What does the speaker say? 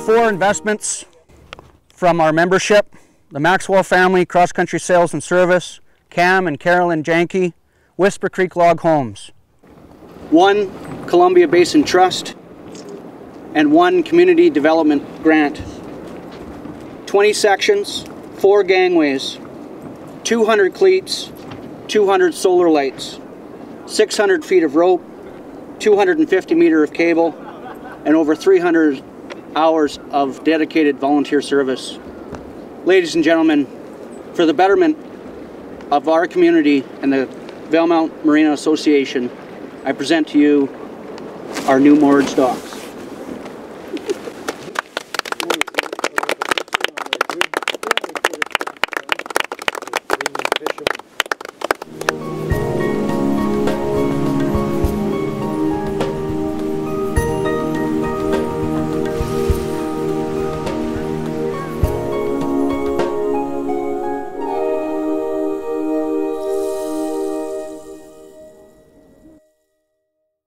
4 investments from our membership: the Maxwell family, Cross Country Sales and Service, Cam and Carolyn Janke, Whisper Creek Log Homes. 1 Columbia Basin Trust, and 1 Community Development Grant. 20 sections, 4 gangways, 200 cleats, 200 solar lights, 600 feet of rope, 250 meter of cable, and over 300 hours of dedicated volunteer service. Ladies and gentlemen, for the betterment of our community and the Valemount Marina Association, I present to you our new moorage docks.